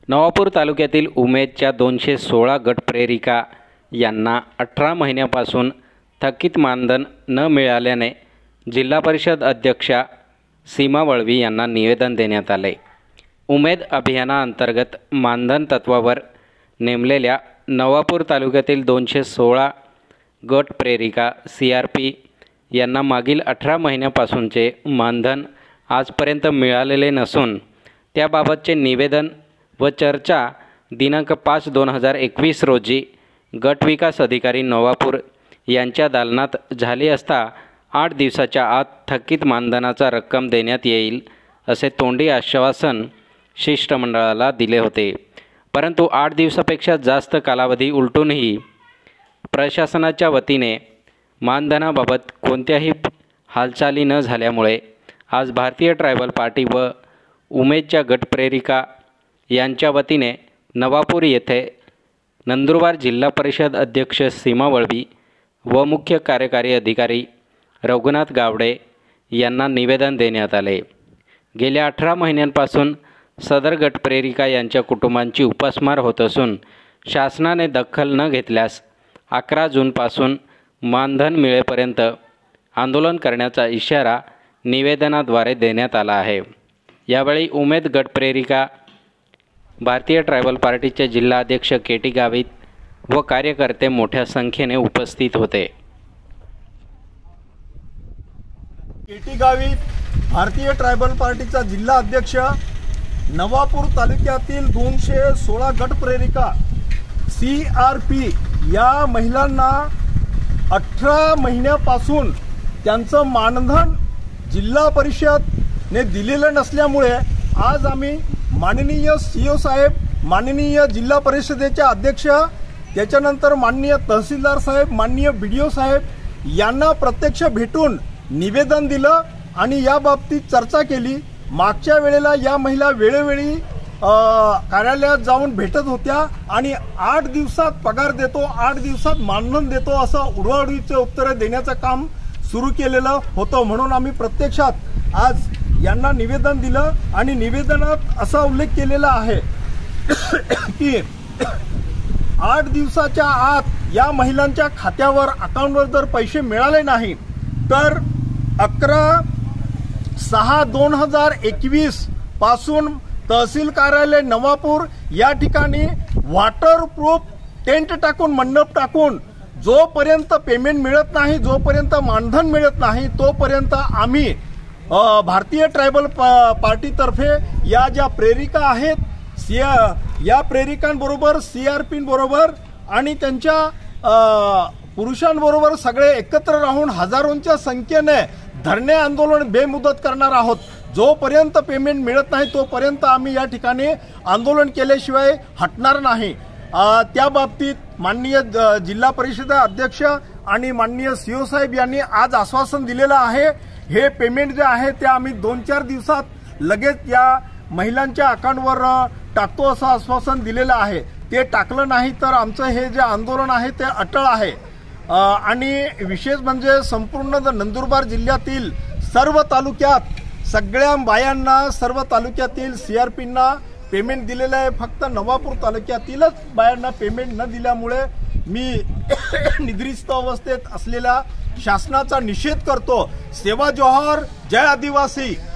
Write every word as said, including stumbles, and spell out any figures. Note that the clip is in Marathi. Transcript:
नवापूर तालुक्यातील उमेदच्या दोनशे सोळा गटप्रेरिका यांना अठरा महिन्यापासून थकीत मानधन न मिळाल्याने जिल्हा परिषद अध्यक्षा सीमा वळवी यांना निवेदन देण्यात आले। उमेद अभियानाअंतर्गत मानधन तत्वावर नेमलेल्या नवापूर तालुक्यातील दोनशे सोळा गटप्रेरिका सी आर पी यांना मागील अठरा महिन्यापासूनचे मानधन आजपर्यंत मिळालेले नसून त्याबाबतचे निवेदन व चर्चा दिनांक पाच दोन हजार एकवीस रोजी गट विकास अधिकारी नवापूर यांच्या दालनात झाली असता आठ दिवसाच्या आत थकीत मानधनाचा रक्कम देण्यात येईल असे तोंडी आश्वासन शिष्टमंडळाला दिले होते। परंतु आठ दिवसापेक्षा जास्त कालावधी उलटूनही प्रशासनाच्या वतीने मानधनाबाबत कोणत्याही हालचाली न झाल्यामुळे आज भारतीय ट्रायबल पार्टी व उमेदच्या गटप्रेरिका यांच्या वतीने नवापूर येथे नंदुरबार जिल्हा परिषद अध्यक्ष सीमा वळवी व मुख्य कार्यकारी अधिकारी रघुनाथ गावडे यांना निवेदन देण्यात आले। गेल्या अठरा महिन्यांपासून सदर गटप्रेरिका यांच्या कुटुंबांची उपासमार होत असून शासनाने दखल न घेतल्यास अकरा जूनपासून मानधन मिळेपर्यंत आंदोलन करण्याचा इशारा निवेदनाद्वारे देण्यात आला आहे। यावेळी उमेद गटप्रेरिका भारतीय ट्रायबल पार्टीचे जिल्हा अध्यक्ष के टी गावित व कार्यकर्ते मोठ्या संख्येने उपस्थित होते। के टी गावित भारतीय ट्रायबल पार्टीचा जिल्हा अध्यक्ष, नवापूर तालुक्यातील दोनशे सोळा गटप्रेरिका सी आर पी या महिलांना अठरा महिन्यापासून त्यांचं मानधन जिल्हा परिषदने दिलेलं नसल्यामुळे आज आम्ही माननीय सी ओ साहेब, माननीय जिल्हा परिषदेचे अध्यक्ष, त्याच्यानंतर माननीय तहसीलदार साहेब, माननीय बी डी ओ साहेब यांना प्रत्यक्ष भेटून निवेदन दिलं आणि या बाबतीत चर्चा केली। मागच्या वेळेला या महिला वेळोवेळी कार्यालयात जाऊन भेटत होत्या आणि आठ दिवसात पगार देतो, आठ दिवसात मानधन देतो असं उडवाउडवीचे उत्तरे देण्याचं काम सुरू केलेलं होतं। म्हणून आम्ही प्रत्यक्षात आज यांना निवेदन दिलं आणि निवेदनात असा उल्लेख केलेला आहे की आठ दिवसाच्या आत या महिलांच्या खात्यावर अकाउंटवर जर पैसे मिळाले नाही तर अकरा सहा दोन हजार एकवीस पासून तहसील कार्यालय नवापूर या ठिकाणी वॉटरप्रूफ टेंट टाकून, मंडप टाकून जोपर्यंत पेमेंट मिळत नाही, जोपर्यंत मानधन मिळत नाही तोपर्यंत आम्ही भारतीय ट्रायबल पार्टीतर्फे या ज्या प्रेरिका आहेत सी या प्रेरिकांबरोबर सी आर पी बरोबर आणि त्यांच्या पुरुषांबरोबर सगळे एकत्र राहून हजारोंच्या संख्येने धरणे आंदोलन बेमुदत करणार आहोत। जोपर्यंत पेमेंट मिळत नाही तोपर्यंत आम्ही या ठिकाणी आंदोलन केल्याशिवाय हटणार नाही। त्या बाबतीत माननीय जिल्हा परिषद अध्यक्ष आणि माननीय सी ओ साहेब यांनी आज आश्वासन दिलेलं आहे। हे पेमेंट जे आहे ते आम्ही दोन चार दिवसात लगेच या महिलांच्या अकाउंटवर टाकतो असं आश्वासन दिलेलं आहे। ते टाकलं नाही तर आमचं हे जे आंदोलन आहे ते अटळ आहे। आणि विशेष म्हणजे संपूर्ण नंदुरबार जिल्ह्यातील सर्व तालुक्यात सगळ्या बायांना, सर्व तालुक्यातील सी आर पींना पेमेंट दिलेलं आहे। फक्त नवापूर तालुक्यातीलच बायांना पेमेंट न दिल्यामुळे मी निद्रिस्त अवस्थेत असलेल्या शासनाचा निषेध करतो। सेवा जोहार, जय आदिवासी।